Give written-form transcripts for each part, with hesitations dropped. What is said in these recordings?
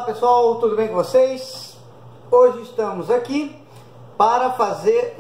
Olá pessoal, tudo bem com vocês? Hoje estamos aqui para fazer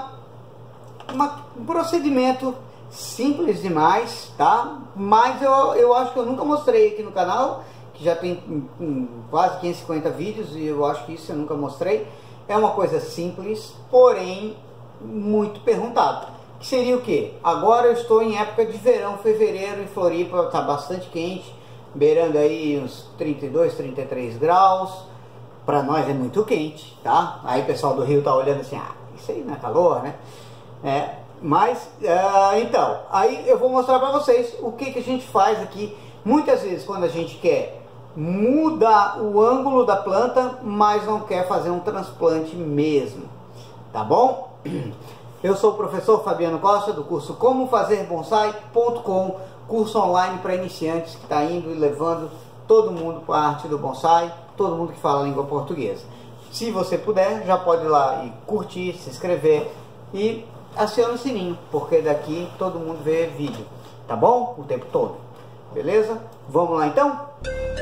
um procedimento simples demais, tá? Mas eu acho que eu nunca mostrei aqui no canal, que já tem quase 550 vídeos e eu acho que isso eu nunca mostrei. É uma coisa simples, porém muito perguntado. Que seria o que? Agora eu estou em época de verão, fevereiro, em Floripa está bastante quente, beirando aí uns 32, 33 graus. Para nós é muito quente, tá? Aí o pessoal do Rio tá olhando assim, ah, isso aí não é calor, né? Então, aí eu vou mostrar para vocês o que a gente faz aqui. Muitas vezes quando a gente quer mudar o ângulo da planta, mas não quer fazer um transplante mesmo, tá bom? Eu sou o professor Fabiano Costa, do curso comofazerBonsai.com, curso online para iniciantes que está indo e levando todo mundo para a arte do bonsai, todo mundo que fala a língua portuguesa. Se você puder, já pode ir lá e curtir, se inscrever e aciona o sininho, porque daqui todo mundo vê vídeo, tá bom? O tempo todo, beleza? Vamos lá então?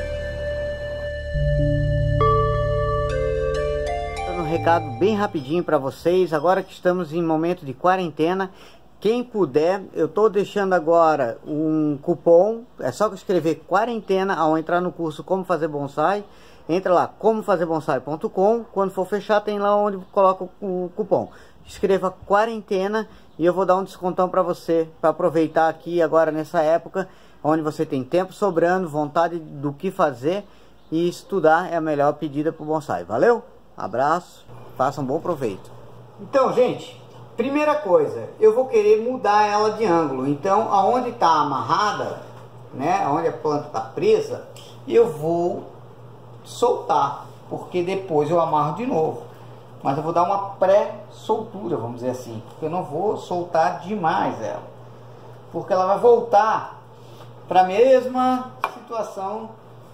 Um recado bem rapidinho para vocês, agora que estamos em momento de quarentena. Quem puder, eu estou deixando agora um cupom, é só escrever quarentena ao entrar no curso Como Fazer Bonsai. Entra lá, comofazerBonsai.com, quando for fechar tem lá onde coloca o cupom. Escreva quarentena e eu vou dar um descontão para você, para aproveitar aqui agora nessa época, onde você tem tempo sobrando, vontade do que fazer, e estudar é a melhor pedida para o bonsai. Valeu? Abraço, faça um bom proveito. Então, gente, primeira coisa, eu vou querer mudar ela de ângulo. Então, aonde está amarrada, né, aonde a planta está presa, eu vou soltar, porque depois eu amarro de novo. Mas eu vou dar uma pré-soltura, vamos dizer assim, porque eu não vou soltar demais ela, porque ela vai voltar para a mesma situação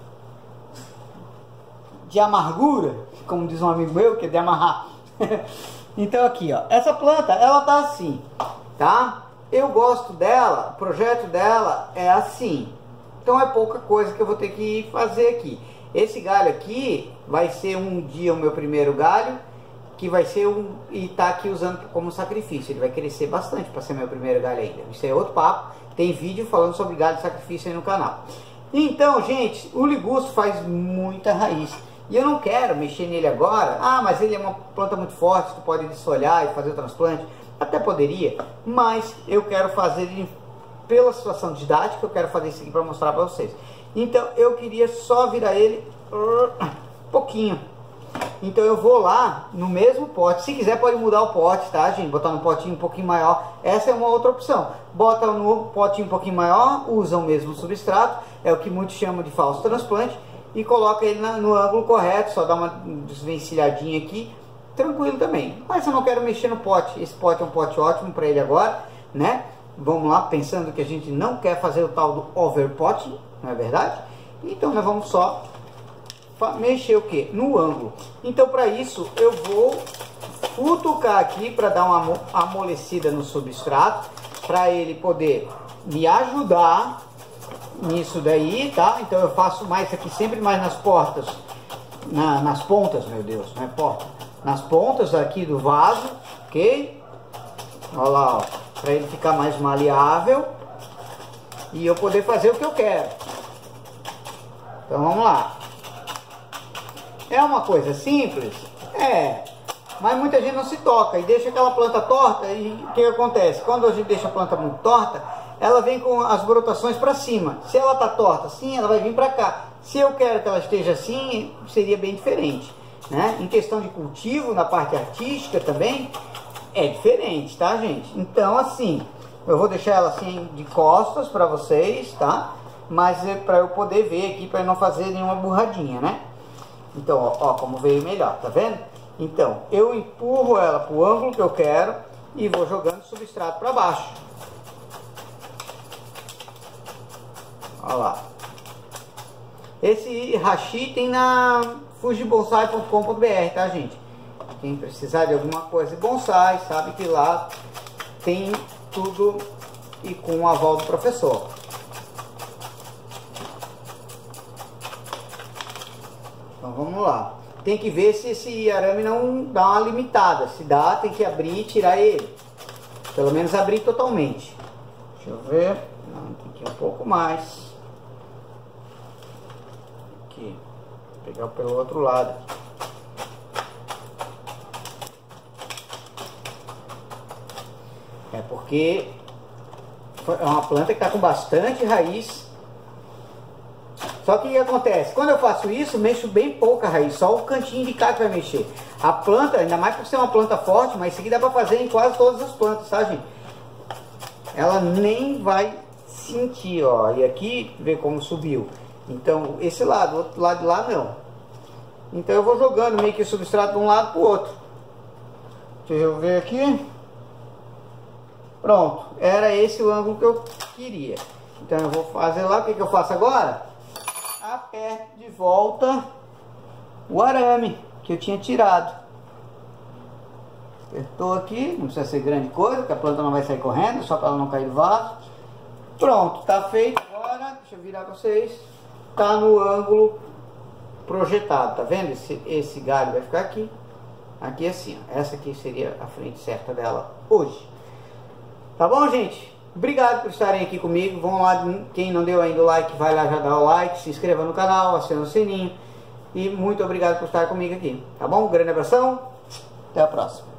de amargura, como diz um amigo meu, que é de amarrar. Então aqui, ó, essa planta, ela tá assim, tá? Eu gosto dela, o projeto dela é assim. Então é pouca coisa que eu vou ter que fazer aqui. Esse galho aqui vai ser um dia o meu primeiro galho, que vai ser e tá aqui usando como sacrifício. Ele vai crescer bastante para ser meu primeiro galho ainda. Isso é outro papo. Tem vídeo falando sobre galho de sacrifício aí no canal. Então, gente, o ligusto faz muita raiz. E eu não quero mexer nele agora. Ah, mas ele é uma planta muito forte, tu pode desfolhar e fazer o transplante. Até poderia, mas eu quero fazer ele pela situação didática. Eu quero fazer isso aqui para mostrar para vocês. Então eu queria só virar ele pouquinho. Então eu vou lá no mesmo pote. Se quiser pode mudar o pote, tá, gente? Botar num potinho um pouquinho maior. Essa é uma outra opção. Bota no potinho um pouquinho maior, usa o mesmo substrato. É o que muitos chamam de falso transplante. E coloca ele no ângulo correto, só dá uma desvencilhadinha aqui, tranquilo também. Mas eu não quero mexer no pote, esse pote é um pote ótimo para ele agora, né? Vamos lá, pensando que a gente não quer fazer o tal do overpotting, não é verdade? Então nós vamos só mexer o que? No ângulo. Então para isso eu vou futucar aqui para dar uma amolecida no substrato, para ele poder me ajudar nisso daí, tá? Então eu faço mais aqui, sempre mais nas portas, nas pontas, meu Deus, não é porta, nas pontas aqui do vaso, ok? Olha lá, ó, para ele ficar mais maleável e eu poder fazer o que eu quero. Então vamos lá. É uma coisa simples? É, mas muita gente não se toca e deixa aquela planta torta. E o que acontece? Quando a gente deixa a planta muito torta, ela vem com as brotações para cima. Se ela tá torta assim, ela vai vir para cá. Se eu quero que ela esteja assim, seria bem diferente, né? Em questão de cultivo, na parte artística também, é diferente, tá, gente? Então, assim, eu vou deixar ela assim de costas para vocês, tá? Mas é para eu poder ver aqui, para não fazer nenhuma burradinha, né? Então, ó, como veio melhor, tá vendo? Então, eu empurro ela pro ângulo que eu quero e vou jogando o substrato para baixo. Olha lá. Esse hashi tem na fujibonsai.com.br, tá, gente? Quem precisar de alguma coisa de bonsai, sabe que lá tem tudo e com o aval do professor. Então vamos lá. Tem que ver se esse arame não dá uma limitada. Se dá, tem que abrir e tirar ele. Pelo menos abrir totalmente. Deixa eu ver. Não, tem que ir um pouco mais. Aqui. Vou pegar pelo outro lado. É porque é uma planta que está com bastante raiz. Só que o que acontece? Quando eu faço isso, mexo bem pouca raiz, só o cantinho de cá que vai mexer. A planta, ainda mais por ser uma planta forte, mas isso aqui dá pra fazer em quase todas as plantas, tá, gente? Ela nem vai sentir, ó. E aqui, vê como subiu. Então, esse lado, o outro lado de lá não. Então eu vou jogando meio que o substrato de um lado pro outro. Deixa eu ver aqui. Pronto, era esse o ângulo que eu queria. Então eu vou fazer lá, o que eu faço agora? Aperto de volta o arame que eu tinha tirado. Apertou aqui, não precisa ser grande coisa, porque a planta não vai sair correndo, só para ela não cair do vaso. Pronto, tá feito agora. Deixa eu virar para vocês. Tá no ângulo projetado, tá vendo? Esse galho vai ficar aqui. Aqui assim, ó. Essa aqui seria a frente certa dela hoje. Tá bom, gente? Obrigado por estarem aqui comigo. Vão lá, quem não deu ainda o like, vai lá já dar o like, se inscreva no canal, acione o sininho. E muito obrigado por estar comigo aqui. Tá bom? Um grande abração. Até a próxima.